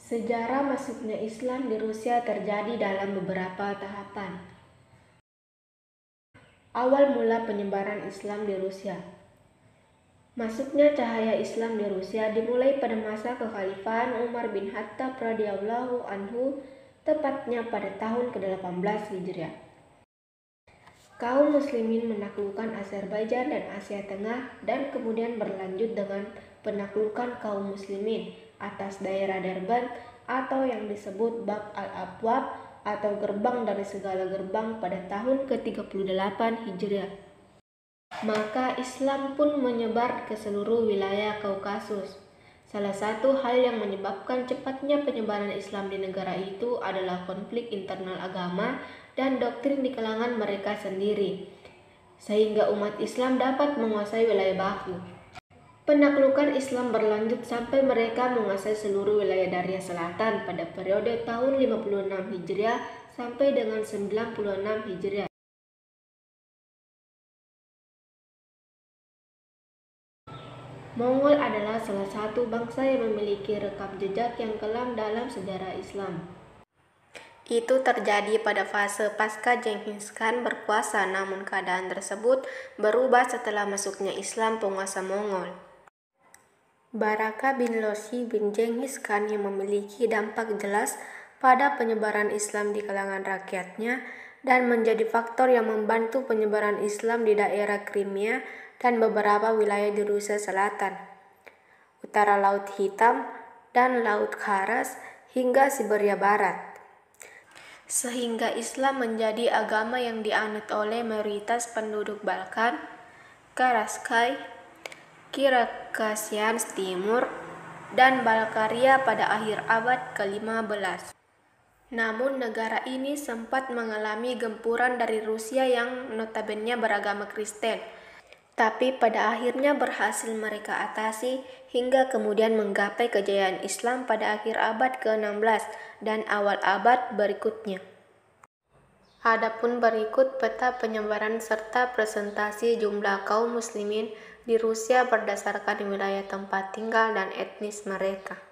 Sejarah masuknya Islam di Rusia terjadi dalam beberapa tahapan. Awal mula penyebaran Islam di Rusia. Masuknya cahaya Islam di Rusia dimulai pada masa kekhalifahan Umar bin Khattab radhiyallahu anhu, tepatnya pada tahun ke-18 Hijriah. Kaum muslimin menaklukkan Azerbaijan dan Asia Tengah dan kemudian berlanjut dengan penaklukan kaum muslimin atas daerah Derban atau yang disebut Bab al-Abwab atau gerbang dari segala gerbang pada tahun ke-38 Hijriah. Maka Islam pun menyebar ke seluruh wilayah Kaukasus. Salah satu hal yang menyebabkan cepatnya penyebaran Islam di negara itu adalah konflik internal agama dan doktrin di kalangan mereka sendiri, sehingga umat Islam dapat menguasai wilayah baku. Penaklukan Islam berlanjut sampai mereka menguasai seluruh wilayah Daria Selatan pada periode tahun 56 Hijriah sampai dengan 96 Hijriah. Mongol adalah salah satu bangsa yang memiliki rekam jejak yang kelam dalam sejarah Islam. Itu terjadi pada fase pasca Genghis Khan berkuasa, namun keadaan tersebut berubah setelah masuknya Islam penguasa Mongol. Baraka bin Losi bin Genghis Khan yang memiliki dampak jelas pada penyebaran Islam di kalangan rakyatnya dan menjadi faktor yang membantu penyebaran Islam di daerah Crimea dan beberapa wilayah di Rusia Selatan, utara Laut Hitam, dan Laut Kharas hingga Siberia Barat. Sehingga Islam menjadi agama yang dianut oleh mayoritas penduduk Balkan, Karaskay, Kirgizistan Timur, dan Balkaria pada akhir abad ke-15. Namun negara ini sempat mengalami gempuran dari Rusia yang notabene beragama Kristen, tapi pada akhirnya berhasil mereka atasi hingga kemudian menggapai kejayaan Islam pada akhir abad ke-16 dan awal abad berikutnya. Adapun berikut peta penyebaran serta presentasi jumlah kaum muslimin di Rusia berdasarkan wilayah tempat tinggal dan etnis mereka.